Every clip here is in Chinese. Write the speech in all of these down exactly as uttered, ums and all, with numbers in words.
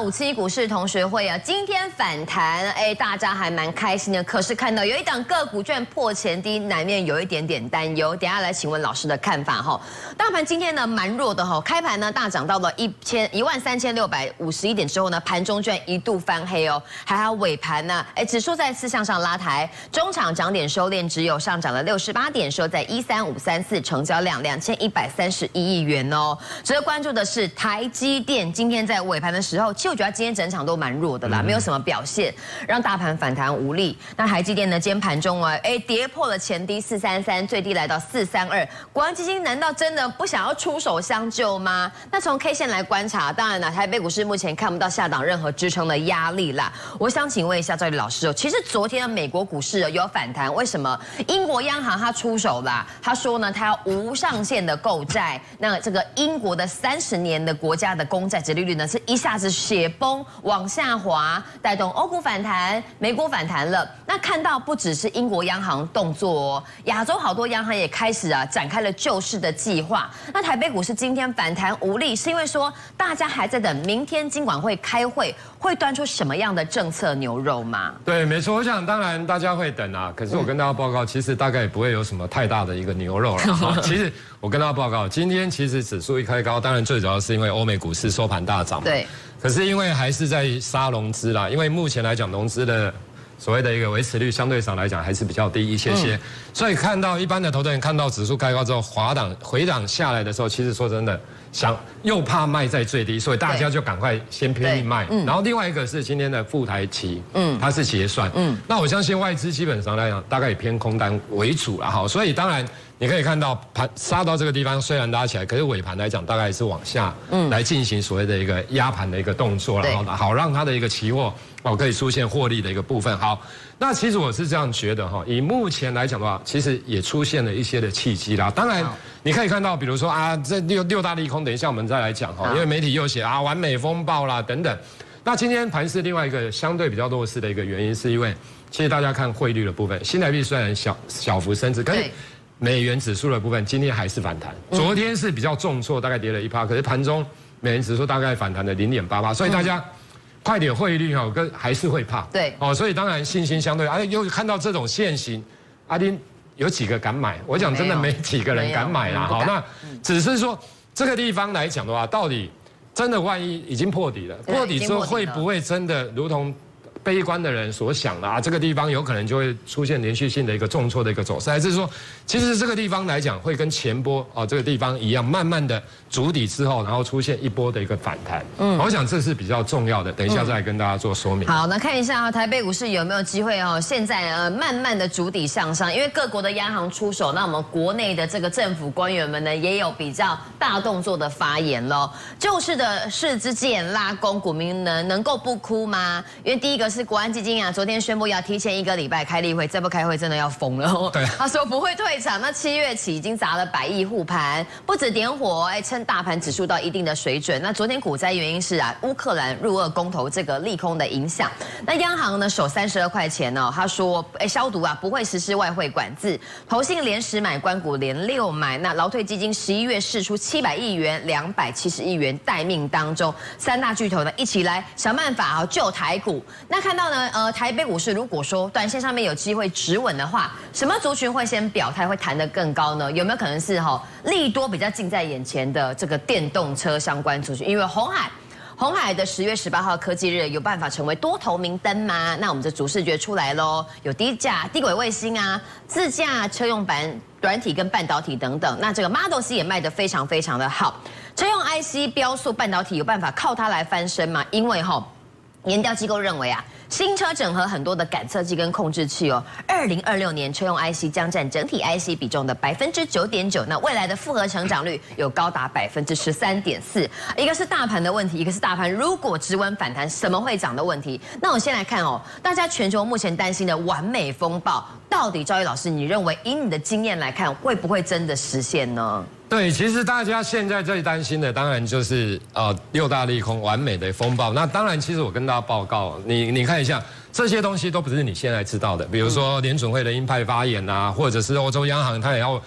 五七一股市同学会啊，今天反弹，哎，大家还蛮开心的。可是看到有一档个股居然破前低，难免有一点点担忧。等一下来请问老师的看法哈。大盘今天呢蛮弱的哈，开盘呢大涨到了一千一万三千六百五十一点之后呢，盘中居然一度翻黑哦，还好尾盘呢，哎，指数再次向上拉抬，中场涨点收敛，只有上涨了六十八点，收在一三五三四，成交量两千一百三十一亿元哦。值得关注的是台积电，今天在尾盘的时候。其实我觉得今天整场都蛮弱的啦，没有什么表现，让大盘反弹无力。那台积电呢，今天盘中啊，哎跌破了前低四三三，最低来到四三二。国安基金难道真的不想要出手相救吗？那从 K 线来观察，当然了，台北股市目前看不到下档任何支撑的压力啦。我想请问一下赵丽老师哦，其实昨天的美国股市有反弹，为什么？英国央行他出手啦，他说呢，他要无上限的购债。那这个英国的三十年的国家的公债殖利率呢，是一下子雪崩往下滑，带动欧股反弹，美股反弹了。那看到不只是英国央行动作哦，亚洲好多央行也开始啊展开了救市的计划。那台北股市今天反弹无力，是因为说大家还在等明天金管会开会，会端出什么样的政策牛肉吗？ 对，没错。我想当然大家会等啊，可是我跟大家报告，其实大概也不会有什么太大的一个牛肉了。其实我跟大家报告，今天其实指数一开高，当然最主要是因为欧美股市收盘大涨嘛。对。可是因为还是在杀融资啦，因为目前来讲融资的所谓的一个维持率相对上来讲还是比较低一些些，嗯、所以看到一般的投资人看到指数开高之后滑档回档下来的时候，其实说真的想又怕卖在最低，所以大家就赶快先拼命卖。嗯、然后另外一个是今天的富台期，嗯，它是结算，嗯，那我相信外资基本上来讲大概以偏空单为主啦，哈，所以当然。你可以看到盘杀到这个地方，虽然拉起来，可是尾盘来讲，大概是往下，嗯，来进行所谓的一个压盘的一个动作，然后好让它的一个期货哦可以出现获利的一个部分。好，那其实我是这样觉得哈，以目前来讲的话，其实也出现了一些的契机啦。当然，你可以看到，比如说啊，这六六大利空，等一下我们再来讲哈，因为媒体又写啊完美风暴啦等等。那今天盘市另外一个相对比较弱势的一个原因，是因为其实大家看汇率的部分，新台币虽然小小幅升值，可是。美元指数的部分今天还是反弹，昨天是比较重挫，大概跌了一趴，可是盘中美元指数大概反弹了零点八八，所以大家快点汇率哈，跟还是会怕，对，哦，所以当然信心相对，哎，又看到这种现形，阿丁有几个敢买？我讲真的没几个人敢买啦，好，那只是说这个地方来讲的话，到底真的万一已经破底了，破底之后会不会真的如同？悲观的人所想的啊，这个地方有可能就会出现连续性的一个重挫的一个走势，还是说，其实这个地方来讲会跟前波哦这个地方一样，慢慢的筑底之后，然后出现一波的一个反弹。嗯，我想这是比较重要的，等一下再来跟大家做说明。 好，那看一下啊，台北股市有没有机会哦？现在呃慢慢的筑底向上，因为各国的央行出手，那我们国内的这个政府官员们呢也有比较大动作的发言喽。救市的市之剑拉弓，股民呢能够不哭吗？因为第一个。是国安基金啊，昨天宣布要提前一个礼拜开例会，再不开会真的要疯了哦。对，他说不会退场，那七月起已经砸了百亿护盘，不止点火，哎，趁大盘指数到一定的水准。那昨天股灾原因是啊，乌克兰入俄公投这个利空的影响。那央行呢守三十二块钱哦，他说哎消毒啊，不会实施外汇管制，投信连十买，官股连六买。那劳退基金十一月释出七百亿元，两百七十亿元待命当中，三大巨头呢一起来想办法啊救台股。那看到呢，呃，台北股市如果说短线上面有机会止稳的话，什么族群会先表态，会弹得更高呢？有没有可能是哈、哦、利多比较近在眼前的这个电动车相关族群？因为鸿海。鸿海的十月十八号科技日有办法成为多头明灯吗？那我们的主视觉出来喽，有低价低轨卫星啊、自驾车用版软体跟半导体等等。那这个 Model C 也卖得非常非常的好，车用 I C 标速半导体有办法靠它来翻身吗？因为哈、哦。研调机构认为啊，新车整合很多的感测器跟控制器哦，二零二六年车用 I C 将占整体 I C 比重的百分之九点九，那未来的复合成长率有高达百分之十三点四。一个是大盘的问题，一个是大盘如果止稳反弹，什么会涨的问题。那我先来看哦，大家全球目前担心的完美风暴，到底赵毅老师，你认为以你的经验来看，会不会真的实现呢？ 对，其实大家现在最担心的，当然就是呃六大利空完美的风暴。那当然，其实我跟大家报告，你你看一下，这些东西都不是你现在知道的。比如说联准会的鹰派发言啊，或者是欧洲央行它也要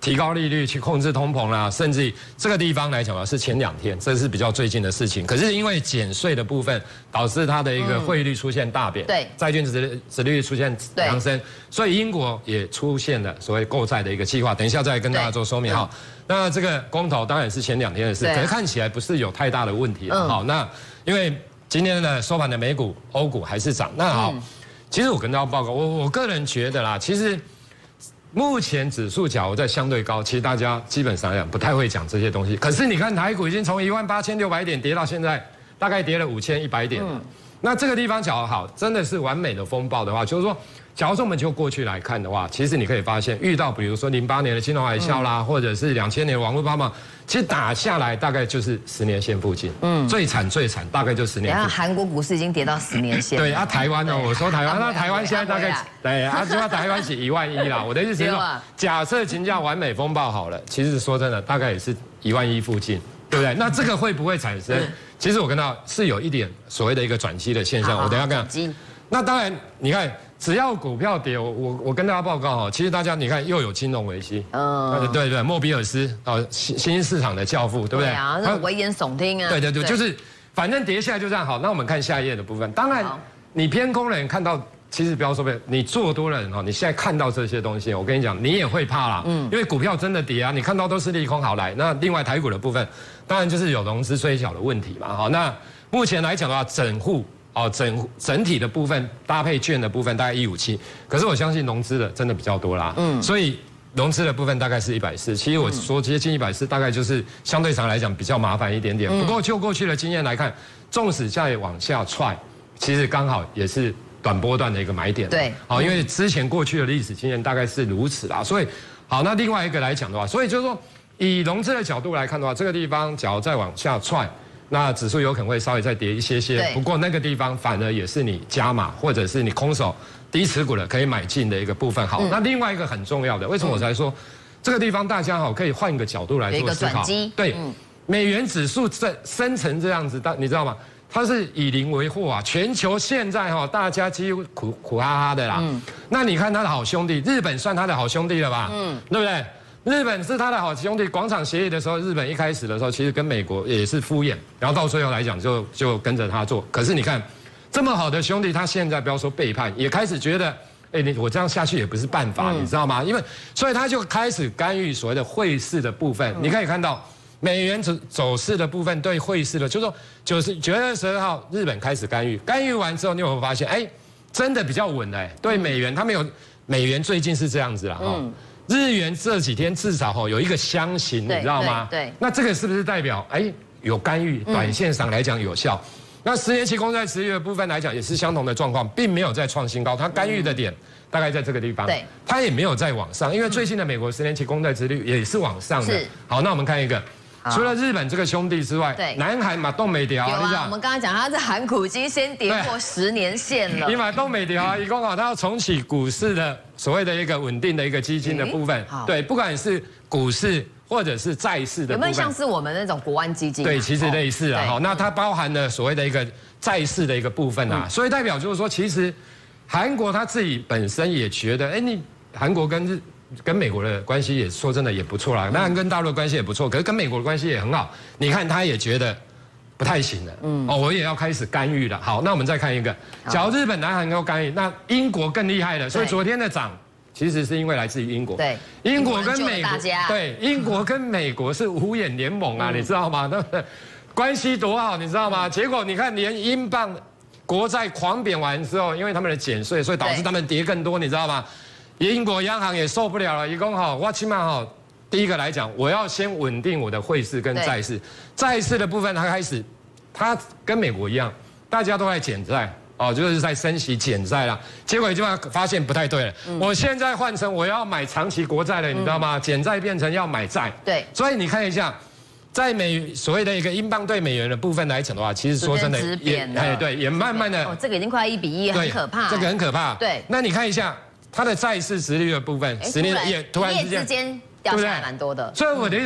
提高利率去控制通膨啦，甚至这个地方来讲啊，是前两天，这是比较最近的事情。可是因为减税的部分，导致它的一个汇率出现大贬， 对， 债券殖殖利率出现扬升，所以英国也出现了所谓购债的一个计划。等一下再跟大家做说明哈。那这个公投当然是前两天的事，可是看起来不是有太大的问题了。好，那因为今天的收盘的美股、欧股还是涨。那好，其实我跟大家报告，我我个人觉得啦，其实。目前指数假如在相对高，其实大家基本上来讲不太会讲这些东西。可是你看台股已经从一万八千六百点跌到现在，大概跌了五千一百点。嗯、那这个地方假如好，真的是完美的风暴的话，就是说，假如说我们就过去来看的话，其实你可以发现，遇到比如说零八年的金融海啸啦，嗯、或者是两千年的网络泡沫，其实打下来大概就是十年线附近。嗯，最惨最惨大概就十年。然后韩国股市已经跌到十年线。 对啊，台湾呢，我说台湾，那台湾现在大概。对，啊，就要台湾是一万一啦。我的意思是说，假设金价完美风暴好了，其实说真的，大概也是一万一附近，对不对？那这个会不会产生？其实我看到是有一点所谓的一个转机的现象。我等一下看。那当然，你看，只要股票跌，我我我跟大家报告哈，其实大家你看又有金融危机，嗯，对对，莫比尔斯啊，新新兴市场的教父，对不对？ 对啊，那危言耸听啊。 对对对，就是反正跌下来就这样好。那我们看下一页的部分，当然你偏空的人看到。其实不要说别，你做多了人哈，你现在看到这些东西，我跟你讲，你也会怕啦，嗯，因为股票真的跌啊，你看到都是利空。好来，那另外台股的部分，当然就是有融资缩小的问题嘛，好，那目前来讲的话，整户哦整整体的部分搭配券的部分大概一五七，可是我相信融资的真的比较多啦，嗯，所以融资的部分大概是一百四，其实我说接近一百四，大概就是相对上来讲比较麻烦一点点。不过就过去的经验来看，纵使再往下踹，其实刚好也是。短波段的一个买点， 对， 好，因为之前过去的历史经验大概是如此啦，所以好，那另外一个来讲的话，所以就是说，以融资的角度来看的话，这个地方假如再往下踹，那指数有可能会稍微再跌一些些，不过那个地方反而也是你加码或者是你空手低持股的可以买进的一个部分。好，嗯、那另外一个很重要的，为什么我才说这个地方大家好可以换一个角度来做思考？对，嗯、美元指数在升成这样子，但你知道吗？它是以邻为壑啊，全球现在哈，大家几乎苦苦哈哈的啦。嗯，那你看他的好兄弟，日本算他的好兄弟了吧？嗯，对不对？日本是他的好兄弟。广场协议的时候，日本一开始的时候，其实跟美国也是敷衍，然后到最后来讲就就跟着他做。可是你看，这么好的兄弟，他现在不要说背叛，也开始觉得，哎，你我这样下去也不是办法，嗯、你知道吗？因为所以他就开始干预所谓的汇市的部分。嗯、你可以看到。美元走走势的部分对汇市的，就是说九十九月二十二号日本开始干预，干预完之后，你有没有发现，哎，真的比较稳哎，对美元，他们有美元最近是这样子啦，哈、嗯，日元这几天至少哈有一个箱型，你知道吗？ 对，对那这个是不是代表哎有干预，短线上来讲有效？嗯、那十年期公债殖利率的部分来讲也是相同的状况，并没有再创新高，它干预的点。嗯大概在这个地方， 对， 它也没有再往上，因为最近的美国十年期公债殖利率也是往上的。好，那我们看一个。除了日本这个兄弟之外，对，南韩马东美条， 有啊，我们刚刚讲，它这韩股已经先跌破十年线了。 你马东美条，一共啊，它要重启股市的所谓的一个稳定的一个基金的部分，对，不管是股市或者是债市的部分，有没有像是我们那种国安基金？ 对，其实类似啊，好，那它包含了所谓的一个债市的一个部分啊，所以代表就是说，其实韩国他自己本身也觉得，哎，你韩国跟日。跟美国的关系也说真的也不错啦，当然跟大陆的关系也不错，可是跟美国的关系也很好。你看他也觉得不太行了，嗯，哦，我也要开始干预了。好，那我们再看一个，假如日本、南韩要干预，那英国更厉害了。所以昨天的涨其实是因为来自于英国， 对， 英国跟美国，对，英国跟美国是五眼联盟啊，你知道吗？对不对？关系多好，你知道吗？结果你看连英镑国债狂贬完之后，因为他们的减税，所以导致他们跌更多，你知道吗？英国央行也受不了了，一共哈，我起码哈，第一个来讲，我要先稳定我的汇市跟债市，债市的部分它开始，它跟美国一样，大家都在减债哦，就是在升息减债啦，结果就发现不太对了，嗯、我现在换成我要买长期国债了，你知道吗？减债变成要买债， 对， 所以你看一下。在美所谓的一个英镑对美元的部分来讲的话，其实说真的也哎对，也慢慢的哦，这个已经快一比一，很可怕， 这个很可怕。对，那你看一下。它的债市殖利率的部分，十年也突然之间掉下来蛮多的。 所以我的意思说，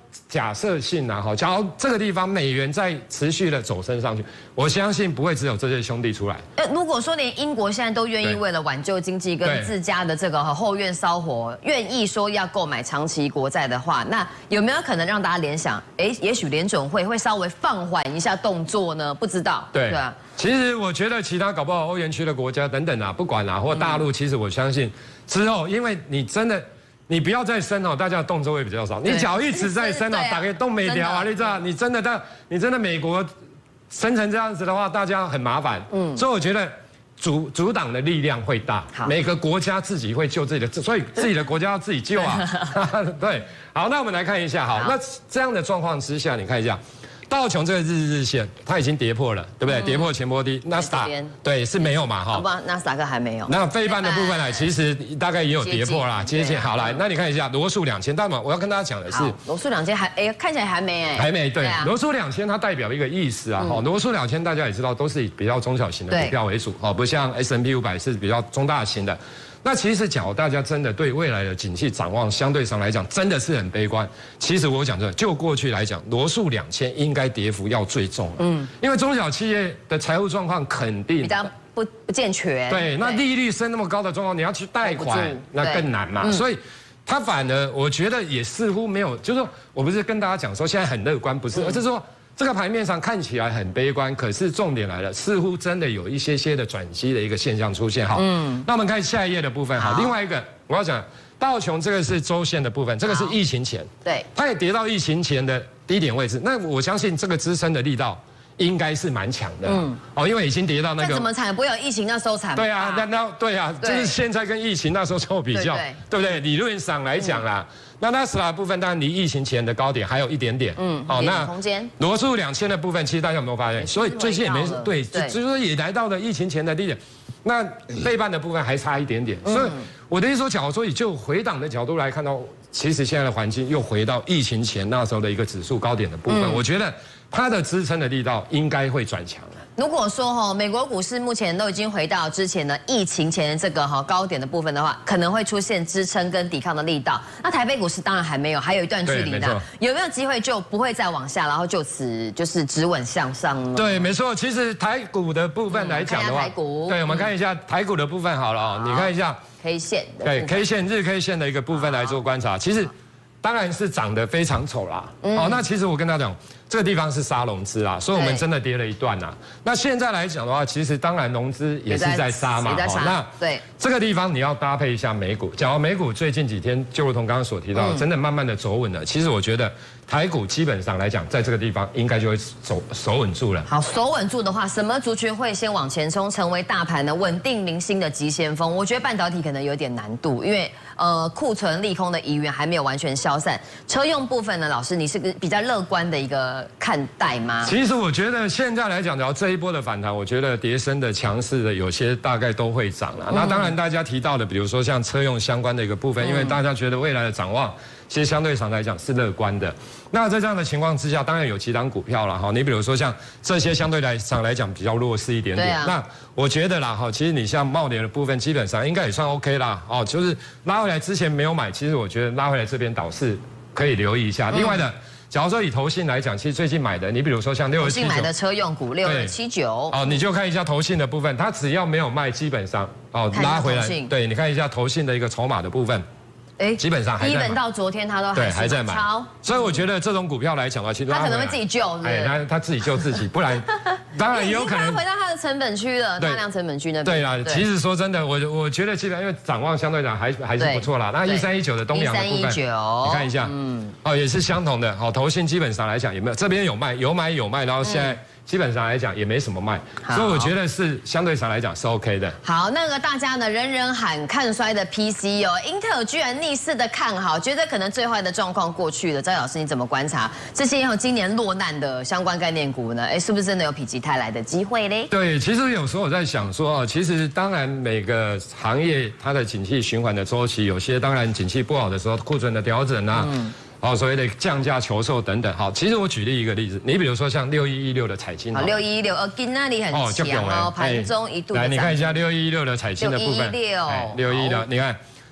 假设性啊，哈，假如这个地方美元在持续的走升上去，我相信不会只有这些兄弟出来。 呃，如果说连英国现在都愿意为了挽救经济跟自家的这个后院烧火，愿意说要购买长期国债的话，那有没有可能让大家联想，哎，也许联准会会稍微放缓一下动作呢？不知道。 对，对啊。其实我觉得其他搞不好欧元区的国家等等啊，不管啊，或大陆，其实我相信之后，因为你真的。你不要再升哦，大家的动作会比较少。你脚一直在升哦，打开动没掉啊，你知道？你真的到你真的美国升成这样子的话，大家很麻烦。嗯，所以我觉得阻阻挡的力量会大，每个国家自己会救自己的，所以自己的国家要自己救啊。对，好，那我们来看一下，好，那这样的状况之下，你看一下。道琼这个日日线，它已经跌破了，对不对？嗯、跌破前波低，纳斯达对是没有嘛？哈， 不，纳斯达克还没有。 那费半的部分呢，其实大概也有跌破啦，接近。好来，那你看一下罗素两千，但我要跟大家讲的是， 罗素两千还哎看起来还没哎， 还没对。罗素两千它代表一个意思啊，哈，罗素两千大家也知道都是以比较中小型的股票为主，哦，不像 S and P 五百是比较中大型的。那其实假如大家真的对未来的景气展望相对上来讲真的是很悲观，其实我讲真的，就过去来讲，罗素两千应该跌幅要最重，嗯，因为中小企业的财务状况肯定比较不不健全， 对，那利率升那么高的状况，你要去贷款，那更难嘛，所以。他反而我觉得也似乎没有，就是说我不是跟大家讲说现在很乐观，不是，而是说这个盘面上看起来很悲观，可是重点来了，似乎真的有一些些的转机的一个现象出现。好，嗯，那我们看下一页的部分。好，另外一个我要讲道琼这个是周线的部分，这个是疫情前， 对， 它也跌到疫情前的低点位置，那我相信这个支撑的力道。应该是蛮强的，嗯，哦，因为已经跌到那个， 怎么惨？不会有疫情那时候惨？ 对啊，那那对啊，就是现在跟疫情那时候做比较，对不对？理论上来讲啦，那纳斯达部分当然离疫情前的高点还有一点点，嗯， 好，那空间。 罗素两千的部分，其实大家有没有发现？所以最近也没对，就是说也来到了疫情前的低点。那费半的部分还差一点点，所以我的意思说，假如说以就回档的角度来看到，其实现在的环境又回到疫情前那时候的一个指数高点的部分，我觉得。它的支撑的力道应该会转强。 如果说哈，美国股市目前都已经回到之前的疫情前的这个哈高点的部分的话，可能会出现支撑跟抵抗的力道。那台北股市当然还没有，还有一段距离呢。有没有机会就不会再往下，然后就此就是止稳向上呢？ 对，没错。其实台股的部分来讲的话， 台股， 对，我们看一下台股的部分好了啊，你看一下 K 线， 对 K 线日 K 线的一个部分来做观察，其实。当然是涨得非常丑啦。嗯、哦，那其实我跟大家讲，这个地方是杀融资啦，所以我们真的跌了一段啦。那现在来讲的话，其实当然融资也是在杀嘛。 哦， 那对这个地方你要搭配一下美股。假如美股最近几天就如同刚刚所提到，嗯、真的慢慢的走稳了，其实我觉得台股基本上来讲，在这个地方应该就会守守稳住了。 好，守稳住的话，什么族群会先往前冲，成为大盘的稳定民心的急先锋？我觉得半导体可能有点难度，因为呃库存利空的疑云还没有完全消散。车用部分呢，老师你是个比较乐观的一个看待吗？ 其实我觉得现在来讲，只要这一波的反弹，我觉得跌升的、强势的，有些大概都会涨了。嗯、那当然大家提到的，比如说像车用相关的一个部分，因为大家觉得未来的展望。其实相对上来讲是乐观的。那在这样的情况之下，当然有其他股票了哈。你比如说像这些相对来上来讲比较弱势一点点。啊、那我觉得啦哈，其实你像茂联的部分，基本上应该也算 OK 啦。哦，就是拉回来之前没有买，其实我觉得拉回来这边倒是可以留意一下。嗯、另外的，假如说以投信来讲，其实最近买的，你比如说像六二七九， 买的车用股六二七九， 哦，你就看一下投信的部分，它只要没有卖，基本上哦拉回来，对，你看一下投信的一个筹码的部分。哎，基本上还在买， 基本到昨天他都对还在买，所以我觉得这种股票来讲的话，其实他可能会自己救， 哎，他他自己救自己，不然当然也有可能回到他的成本区了，大量成本区那边。 对啦，其实说真的，我我觉得基本上因为展望相对讲还还是不错啦。那一三一九的东阳的部分，你看一下，嗯，哦也是相同的，好，投信基本上来讲有没有这边有卖，有买有卖，然后现在。基本上来讲也没什么卖，所以我觉得是相对上来讲是 OK 的。 好，那个大家呢人人喊看衰的 P C 哦，英特尔居然逆势的看好，觉得可能最坏的状况过去了。张老师你怎么观察这些有今年落难的相关概念股呢？哎，是不是真的有否极泰来的机会嘞？ 对，其实有时候我在想说，其实当然每个行业它的景气循环的周期，有些当然景气不好的时候库存的调整啊。嗯好，所谓的降价求售等等。好，其实我举例一个例子，你比如说像六一一六的彩晶， 好，六一一六，呃，今那里很强哦，盘中一度。 来，你看一下六一一六的彩晶的部分， 六六一六，你看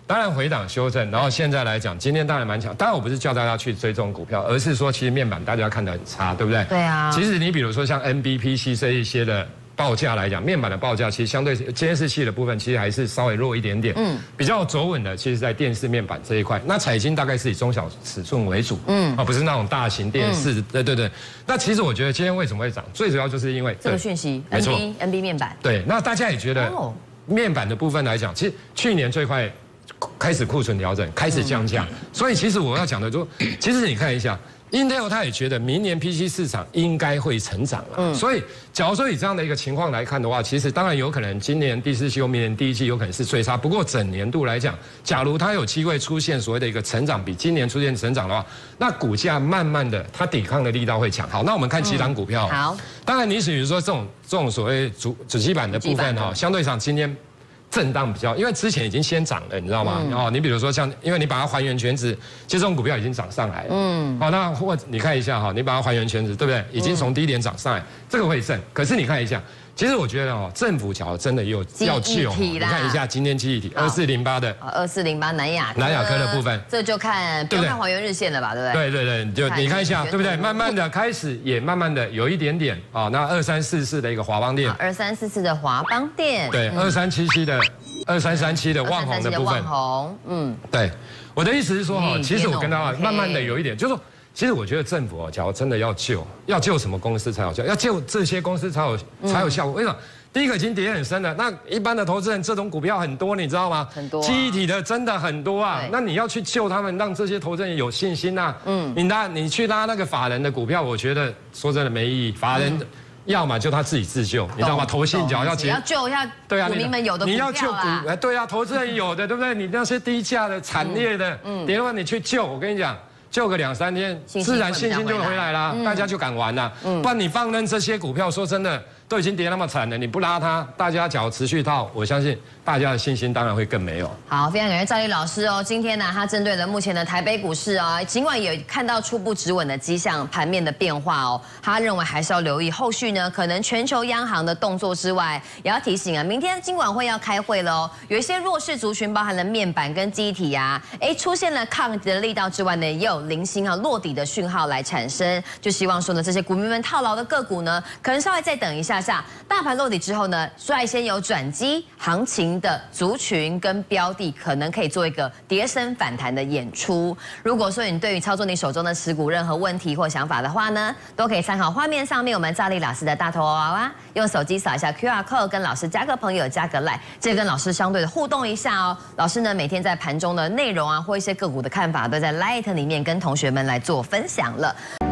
当然回档修正，然后现在来讲，今天当然蛮强。当然我不是叫大家去追踪股票，而是说其实面板大家看得很差，对不对？ 对啊。 其实你比如说像 N B P C 这一些的报价来讲，面板的报价其实相对监视器的部分其实还是稍微弱一点点。嗯。比较走稳的，其实在电视面板这一块。那彩晶大概是以中小尺寸为主，嗯，啊不是那种大型电视。嗯、对对对。那其实我觉得今天为什么会涨，最主要就是因为这个讯息，没错 ，N B 面板。 对，那大家也觉得面板的部分来讲，其实去年最快。开始库存调整，开始降价，所以其实我要讲的就，其实你看一下 ，Intel 他也觉得明年 P C 市场应该会成长了，嗯，所以假如说以这样的一个情况来看的话，其实当然有可能今年第四季或明年第一季有可能是最差，不过整年度来讲，假如它有机会出现所谓的一个成长，比今年出现成长的话，那股价慢慢的它抵抗的力道会强。好，那我们看几档股票， 好， 当然你比如说这种这种所谓主主机板的部分哈，相对上今天。震荡比较，因为之前已经先涨了，你知道吗？哦，你比如说像，因为你把它还原全值，其实这种股票已经涨上来了。嗯，好，那或你看一下哈，你把它还原全值，对不对？已经从低点涨上来，这个会震。可是你看一下，其实我觉得哦，政府桥真的有要救。你看一下今天记忆体二四零八的， 二四零八南亚南亚科的部分， 这就看不要看还原日线了吧，对不对？ 对对对，就你看一下，对不对？慢慢的开始也慢慢的有一点点啊，那二三四四的一个华邦电， 二三四四的华邦电， 对，二三七七的。二三三七的旺宏的部分， 旺宏，嗯， 对，我的意思是说哈，其实我跟大家慢慢的有一点，就是说，其实我觉得政府哦，假如真的要救，要救什么公司才有效？要救这些公司才有才有效果。为什么？第一个已经跌很深了，那一般的投资人这种股票很多，你知道吗？ 很多， 记忆体的真的很多啊。那你要去救他们，让这些投资人有信心呐。嗯，你拉你去拉那个法人的股票，我觉得说真的没意义，法人。要么就他自己自救，你知道吗？投信脚要只要救一下，对啊，股民们有的股票你要救股，哎，对啊，投资人有的，对不对？你那些低价的、惨烈的，嗯，跌的话你去救，我跟你讲，救个两三天，自然信心就回来啦，大家就敢玩啦。不然你放任这些股票，说真的，都已经跌那么惨了，你不拉它，大家脚持续套，我相信大家的信心当然会更没有。 好，非常感谢赵丽老师哦。今天呢，他针对了目前的台北股市啊，尽管也看到初步止稳的迹象，盘面的变化哦，他认为还是要留意后续呢，可能全球央行的动作之外，也要提醒啊，明天金管会要开会了哦，有一些弱势族群，包含了面板跟机体啊，哎，出现了抗跌的力道之外呢，也有零星啊落底的讯号来产生，就希望说呢，这些股民们套牢的个股呢，可能稍微再等一下下，大盘落底之后呢，率先有转机行情的族群跟标的，可能可以做一个跌升反弹的演出。如果说你对于操作你手中的持股任何问题或想法的话呢，都可以参考画面上面我们赵丽老师的大头娃娃，用手机扫一下 Q R code， 跟老师加个朋友，加个 line， 这跟老师相对的互动一下哦。老师呢每天在盘中的内容啊，或一些个股的看法，都在 Light 里面跟同学们来做分享了。